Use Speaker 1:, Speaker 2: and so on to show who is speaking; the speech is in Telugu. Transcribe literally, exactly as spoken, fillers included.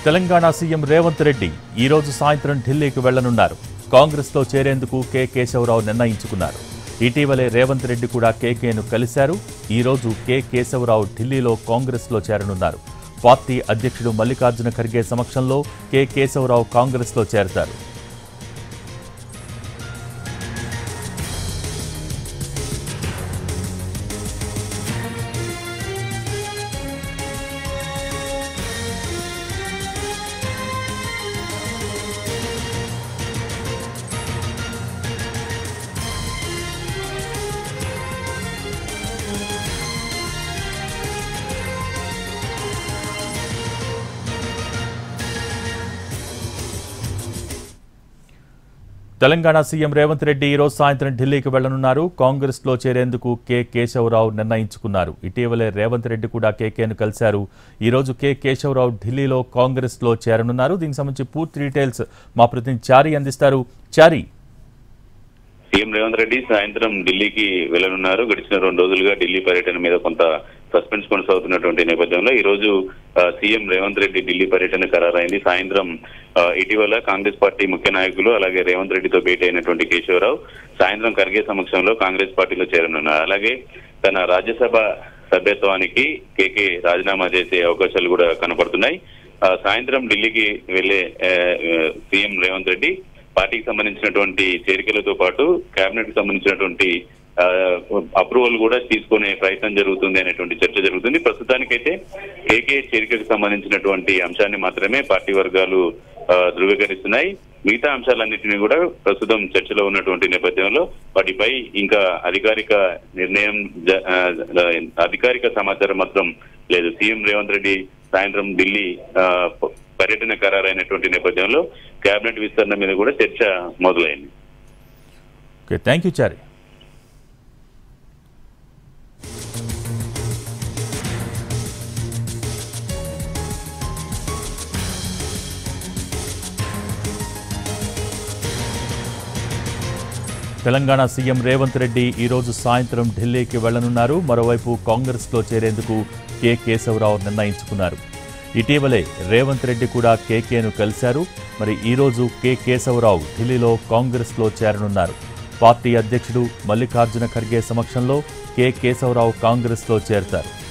Speaker 1: తెలంగాణ సీఎం రేవంత్ రెడ్డి ఈ రోజు సాయంత్రం ఢిల్లీకి వెళ్లనున్నారు. కాంగ్రెస్లో చేరేందుకు కె కేశవరావు నిర్ణయించుకున్నారు. ఇటీవలే రేవంత్ రెడ్డి కూడా కేకేను కలిశారు. ఈ రోజు కె కేశవరావు ఢిల్లీలో కాంగ్రెస్లో చేరనున్నారు. పార్టీ అధ్యక్షుడు మల్లికార్జున ఖర్గే సమక్షంలో కె కేశవరావు కాంగ్రెస్లో చేరతారు. తెలంగాణ సీఎం రేవంత్ రెడ్డి ఈ రోజు సాయంత్రం ఢిల్లీకి వెళ్లనున్నారు. కాంగ్రెస్లో చేరేందుకు కె కేశవరావు నిర్ణయించుకున్నారు. ఇటీవలే రేవంత్ రెడ్డి కూడా కేకేను కలిశారు. ఈ రోజు కె కేశవరావు ఢిల్లీలో కాంగ్రెస్లో చేరనున్నారు. దీనికి సంబంధించి పూర్తి డీటెయిల్స్ మా ప్రతినిధి చారి అందిస్తారు. చారి,
Speaker 2: సీఎం రేవంత్ రెడ్డి సాయంత్రం ఢిల్లీకి వెళ్లనున్నారు. గడిచిన రెండు రోజులుగా ఢిల్లీ పర్యటన మీద కొంత సస్పెన్స్ కొనసాగుతున్నటువంటి నేపథ్యంలో ఈ రోజు సీఎం రేవంత్ రెడ్డి ఢిల్లీ పర్యటన ఖరారైంది. సాయంత్రం ఇటీవల కాంగ్రెస్ పార్టీ ముఖ్య నాయకులు అలాగే రేవంత్ రెడ్డితో భేటీ అయినటువంటి కేశవరావు సాయంత్రం ఖర్గే సమక్షంలో కాంగ్రెస్ పార్టీలో చేరనున్నారు. అలాగే తన రాజ్యసభ సభ్యత్వానికి కేకే రాజీనామా చేసే అవకాశాలు కూడా కనపడుతున్నాయి. సాయంత్రం ఢిల్లీకి వెళ్లే సీఎం రేవంత్ రెడ్డి పార్టీకి సంబంధించినటువంటి చేరికలతో పాటు కేబినెట్ కి సంబంధించినటువంటి అప్రూవల్ కూడా తీసుకునే ప్రయత్నం జరుగుతుంది అనేటువంటి చర్చ జరుగుతుంది. ప్రస్తుతానికైతే కేకే చేరికకు సంబంధించినటువంటి అంశాన్ని మాత్రమే పార్టీ వర్గాలు ధృవీకరిస్తున్నాయి. మిగతా అంశాలన్నింటినీ కూడా ప్రస్తుతం చర్చలో ఉన్నటువంటి నేపథ్యంలో వాటిపై ఇంకా అధికారిక నిర్ణయం అధికారిక సమాచారం మాత్రం లేదు. సీఎం రేవంత్ రెడ్డి సాయంత్రం ఢిల్లీ పర్యటన ఖరారైనటువంటి నేపథ్యంలో కేబినెట్ విస్తరణ మీద కూడా చర్చ మొదలైంది.
Speaker 1: Okay, thank you Chari. Telangana CM Revanth Reddy ఈ రోజు సాయంత్రం ఢిల్లీకి వెళ్లనున్నారు. మరోవైపు కాంగ్రెస్లో చేరేందుకు కె కేశవరావు నిర్ణయించుకున్నారు. ఇటీవలే రేవంత్ రెడ్డి కూడా కేకేను కలిశారు. మరి ఈ రోజు కె కేశవరావు ఢిల్లీలో కాంగ్రెస్లో చేరనున్నారు. పార్టీ అధ్యక్షుడు మల్లికార్జున ఖర్గే సమక్షంలో కె కేశవరావు కాంగ్రెస్లో చేరతారు.